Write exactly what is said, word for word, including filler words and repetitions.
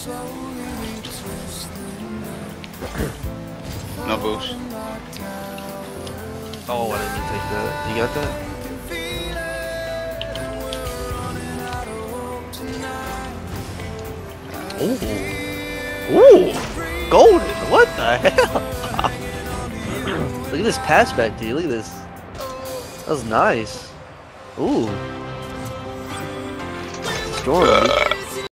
No boost. Oh, I didn't take that. You got that? Ooh. Ooh. Golden. What the hell? Look at this pass back, dude. Look at this. That was nice. Ooh. Storm.